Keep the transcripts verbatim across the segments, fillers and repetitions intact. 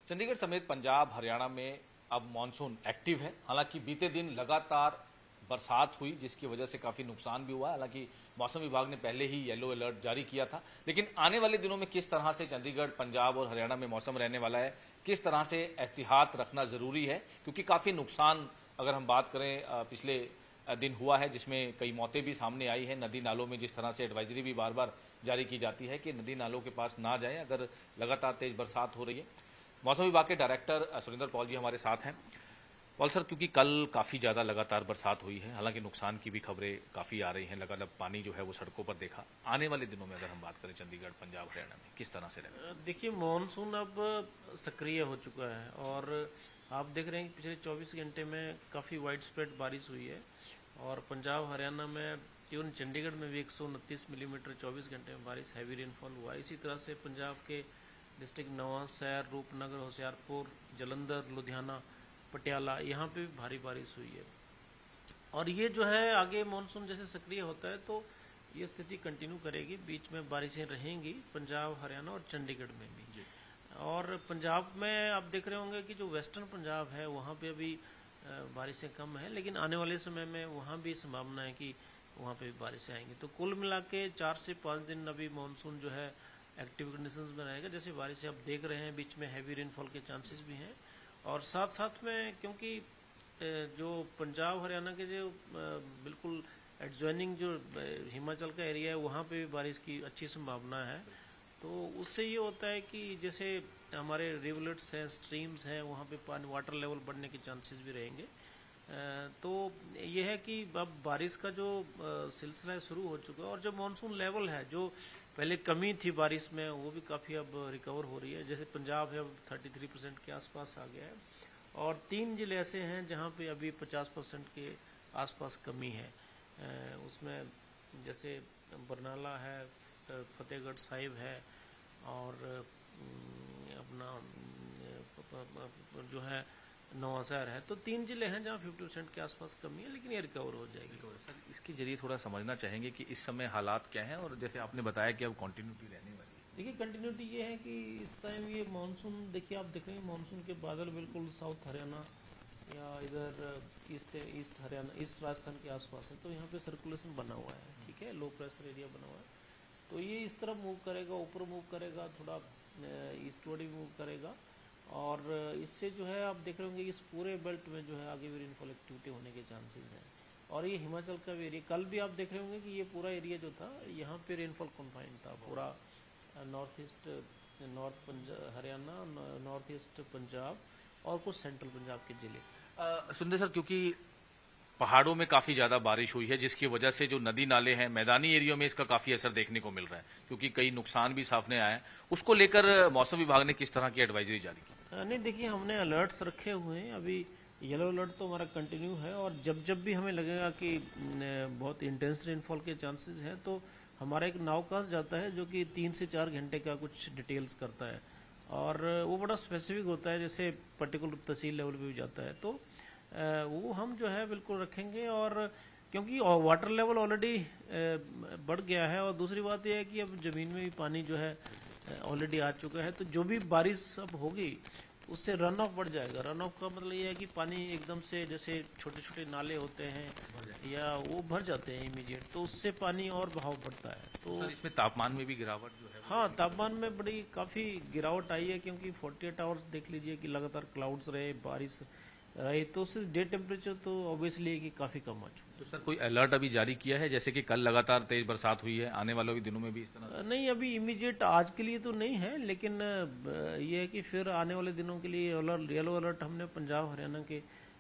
चंडीगढ़ समेत पंजाब हरियाणा में अब मानसून एक्टिव है। हालांकि बीते दिन लगातार बरसात हुई जिसकी वजह से काफी नुकसान भी हुआ। हालांकि मौसम विभाग ने पहले ही येलो अलर्ट जारी किया था, लेकिन आने वाले दिनों में किस तरह से चंडीगढ़, पंजाब और हरियाणा में मौसम रहने वाला है, किस तरह से एहतियात रखना जरूरी है, क्योंकि काफी नुकसान अगर हम बात करें पिछले दिन हुआ है जिसमें कई मौतें भी सामने आई है। नदी नालों में जिस तरह से एडवाइजरी भी बार बार जारी की जाती है कि नदी नालों के पास ना जाएं अगर लगातार तेज बरसात हो रही है। मौसम विभाग के डायरेक्टर सुरेंद्र पॉल जी हमारे साथ हैं। पॉल सर, क्योंकि कल काफी ज्यादा लगातार बरसात हुई है, हालांकि नुकसान की भी खबरें काफी आ रही हैं, लगातार पानी जो है वो सड़कों पर देखा। आने वाले दिनों में अगर हम बात करें चंडीगढ़, पंजाब, हरियाणा में किस तरह से रहेगा? देखिए, मानसून अब सक्रिय हो चुका है और आप देख रहे हैं कि पिछले चौबीस घंटे में काफी वाइड स्प्रेड बारिश हुई है और पंजाब हरियाणा में, इवन चंडीगढ़ में भी एक सौ उनतीस मिलीमीटर चौबीस घंटे में बारिश, हैवी रेनफॉल हुआ। इसी तरह से पंजाब के डिस्ट्रिक्ट नवांशहर, रूपनगर, होशियारपुर, जलंधर, लुधियाना, पटियाला, यहाँ पे भी भारी बारिश हुई है। और ये जो है आगे मानसून जैसे सक्रिय होता है तो ये स्थिति कंटिन्यू करेगी, बीच में बारिशें रहेंगी पंजाब, हरियाणा और चंडीगढ़ में भी। और पंजाब में आप देख रहे होंगे कि जो वेस्टर्न पंजाब है वहाँ पे अभी बारिशें कम है, लेकिन आने वाले समय में वहाँ भी संभावना है कि वहाँ पे भी बारिशें आएंगी। तो कुल मिला के चार से पाँच दिन अभी मानसून जो है एक्टिव कंडीशंस में रहेगा। जैसे बारिशें आप देख रहे हैं, बीच में हैवी रेनफॉल के चांसेस भी हैं और साथ साथ में क्योंकि जो पंजाब हरियाणा के जो बिल्कुल एडजॉइनिंग जो हिमाचल का एरिया है वहाँ पे भी बारिश की अच्छी संभावना है। तो उससे ये होता है कि जैसे हमारे रिवलेट्स हैं, स्ट्रीम्स हैं, वहाँ पे पानी वाटर लेवल बढ़ने के चांसेस भी रहेंगे। तो ये है कि अब बारिश का जो सिलसिला है शुरू हो चुका है और जो मानसून लेवल है, जो पहले कमी थी बारिश में, वो भी काफ़ी अब रिकवर हो रही है। जैसे पंजाब है अब तैंतीस परसेंट के आसपास आ गया है और तीन जिले ऐसे हैं जहाँ पे अभी पचास परसेंट के आसपास कमी है। उसमें जैसे बरनाला है, फतेहगढ़ साहिब है और अपना जो है नवांशहर है। तो तीन जिले हैं जहाँ पचास परसेंट के आसपास कमी है, लेकिन ये रिकवर हो जाएगी। सर, इसके जरिए थोड़ा समझना चाहेंगे कि इस समय हालात क्या हैं और जैसे आपने बताया कि अब कंटिन्यूटी रहने वाली है। देखिए, कंटिन्यूटी ये है कि इस टाइम ये मानसून, देखिए आप देख रहे हैं मानसून के बादल बिल्कुल साउथ हरियाणा या इधर east east Haryana, east Rajasthan के आसपास है। तो यहाँ पे सर्कुलेशन बना हुआ है, ठीक है, लो प्रेशर एरिया बना हुआ है। तो ये इस तरफ मूव करेगा, ऊपर मूव करेगा, थोड़ा ईस्टवर्ड ही मूव करेगा और इससे जो है आप देख रहे होंगे इस पूरे बेल्ट में जो है आगे भी रेनफॉल एक्टिविटी होने के चांसेस हैं। और ये हिमाचल का भी एरिया, कल भी आप देख रहे होंगे कि ये पूरा एरिया जो था यहाँ पे रेनफॉल कन्फाइंड था, पूरा north east, north Punjab Haryana, north east Punjab और कुछ सेंट्रल पंजाब के जिले। सुंदर सर, क्योंकि पहाड़ों में काफी ज्यादा बारिश हुई है जिसकी वजह से जो नदी नाले हैं, मैदानी एरियो में इसका काफी असर देखने को मिल रहा है, क्योंकि कई नुकसान भी सामने आए हैं। उसको लेकर मौसम विभाग ने किस तरह की एडवाइजरी जारी की? नहीं, देखिए, हमने अलर्ट्स रखे हुए हैं। अभी येलो अलर्ट तो हमारा कंटिन्यू है और जब जब भी हमें लगेगा कि बहुत इंटेंस रेनफॉल के चांसेस हैं तो हमारा एक नावकास्ट जाता है जो कि तीन से चार घंटे का कुछ डिटेल्स करता है और वो बड़ा स्पेसिफिक होता है, जैसे पर्टिकुलर तहसील लेवल पे भी जाता है। तो वो हम जो है बिल्कुल रखेंगे और क्योंकि वाटर लेवल ऑलरेडी बढ़ गया है और दूसरी बात यह है कि अब ज़मीन में भी पानी जो है ऑलरेडी आ चुका है, तो जो भी बारिश अब होगी उससे रन ऑफ बढ़ जाएगा। रन ऑफ का मतलब ये है कि पानी एकदम से, जैसे छोटे छोटे नाले होते हैं या वो भर जाते हैं इमीडिएट, तो उससे पानी और बहाव बढ़ता है। तो सर, इसमें तापमान में भी गिरावट जो है? हाँ, तापमान में बड़ी काफ़ी गिरावट आई है क्योंकि अड़तालीस आवर्स देख लीजिए कि लगातार क्लाउड्स रहे, बारिश रही, तो उससे डे टेम्परेचर तो ऑब्वियसली है कि काफ़ी कम आ चुका है। तो सर, कोई अलर्ट अभी जारी किया है, जैसे कि कल लगातार तेज बरसात हुई है, आने वाले दिनों में भी इस तरह? नहीं, अभी इमीडिएट आज के लिए तो नहीं है, लेकिन ये है कि फिर आने वाले दिनों के लिए येलो अलर्ट हमने पंजाब हरियाणा के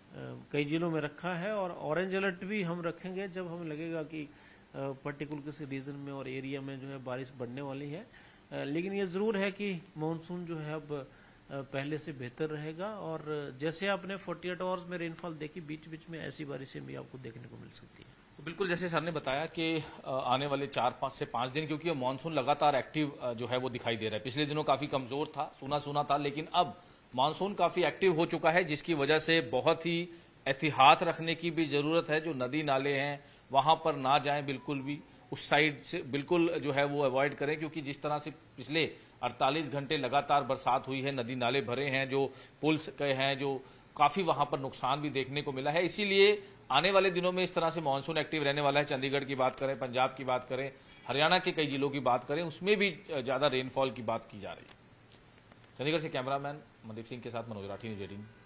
कई जिलों में रखा है और ऑरेंज अलर्ट भी हम रखेंगे जब हमें लगेगा कि पर्टिकुलर किसी रीजन में और एरिया में जो है बारिश बढ़ने वाली है। लेकिन ये ज़रूर है कि मानसून जो है अब पहले से बेहतर रहेगा और जैसे आपने अड़तालीस आवर्स में रेनफॉल देखी, बीच बीच में ऐसी बारिशें भी आपको देखने को मिल सकती है। तो बिल्कुल जैसे सर ने बताया कि आने वाले चार पाँच से पाँच दिन, क्योंकि मानसून लगातार एक्टिव जो है वो दिखाई दे रहा है। पिछले दिनों काफी कमजोर था, सुना सुना था, लेकिन अब मानसून काफी एक्टिव हो चुका है जिसकी वजह से बहुत ही एहतियात रखने की भी जरूरत है। जो नदी नाले हैं वहां पर ना जाएं, बिल्कुल भी उस साइड से बिल्कुल जो है वो अवॉइड करें, क्योंकि जिस तरह से पिछले अड़तालीस घंटे लगातार बरसात हुई है, नदी नाले भरे हैं, जो पुल्स के हैं, जो काफी वहां पर नुकसान भी देखने को मिला है। इसीलिए आने वाले दिनों में इस तरह से मानसून एक्टिव रहने वाला है। चंडीगढ़ की बात करें, पंजाब की बात करें, हरियाणा के कई जिलों की बात करें, उसमें भी ज्यादा रेनफॉल की बात की जा रही है। चंडीगढ़ से कैमरामैन मनदीप सिंह के साथ मनोज राठी, न्यूज़ एटीन।